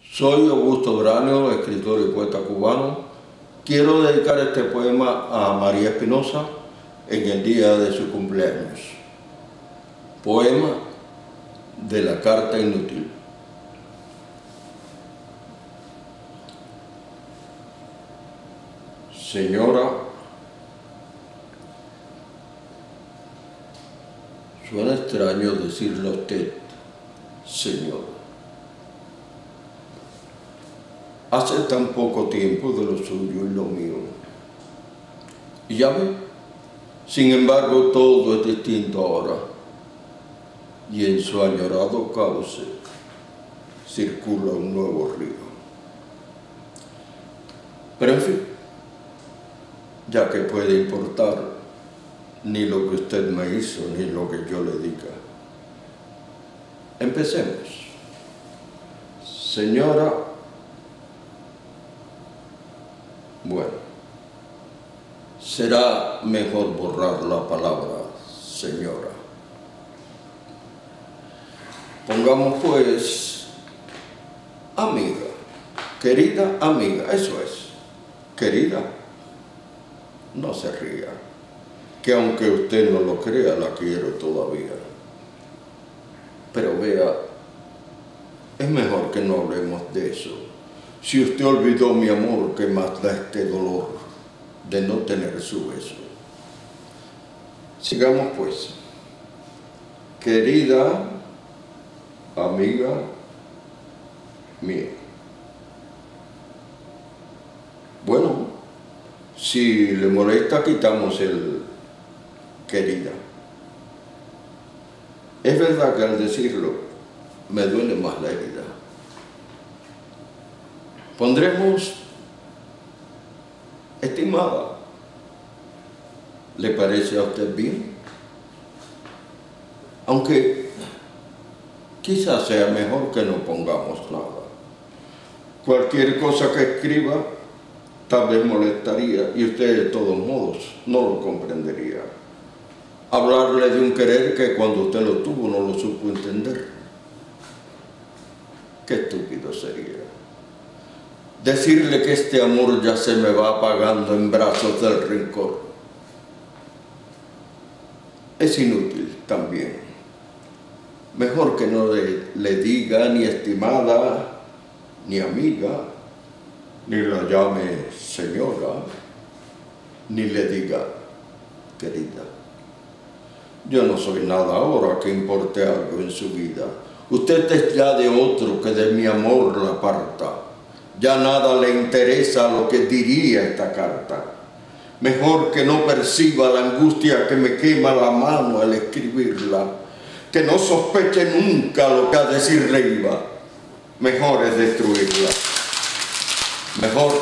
Soy Augusto Bráneo, escritor y poeta cubano. Quiero dedicar este poema a María Espinosa en el día de su cumpleaños. Poema de la carta inútil. Señora, suena extraño decirle a usted, señora. Hace tan poco tiempo de lo suyo y lo mío. Y ya ve, sin embargo, todo es distinto ahora. Y en su añorado cauce circula un nuevo río. Pero en fin, ya que puede importar ni lo que usted me hizo, ni lo que yo le diga. Empecemos. Señora, bueno, será mejor borrar la palabra señora. Pongamos pues amiga, querida amiga, eso es, querida, no se ría, que aunque usted no lo crea, la quiero todavía. Pero vea, es mejor que no hablemos de eso. Si usted olvidó mi amor, ¿qué más da este dolor de no tener su beso? Sigamos pues. Querida amiga mía. Bueno, si le molesta, quitamos el querida. Es verdad que al decirlo me duele más la herida. Pondremos estimada. ¿Le parece a usted bien? Aunque quizás sea mejor que no pongamos nada. Cualquier cosa que escriba tal vez molestaría y usted de todos modos no lo comprendería. Hablarle de un querer que cuando usted lo tuvo no lo supo entender. Qué estúpido sería. Decirle que este amor ya se me va apagando en brazos del rencor. Es inútil también. Mejor que no le diga ni estimada, ni amiga, ni la llame señora, ni le diga querida. Yo no soy nada ahora que importe algo en su vida. Usted es ya de otro que de mi amor la aparta. Ya nada le interesa lo que diría esta carta. Mejor que no perciba la angustia que me quema la mano al escribirla. Que no sospeche nunca lo que a decirle iba. Mejor es destruirla. Mejor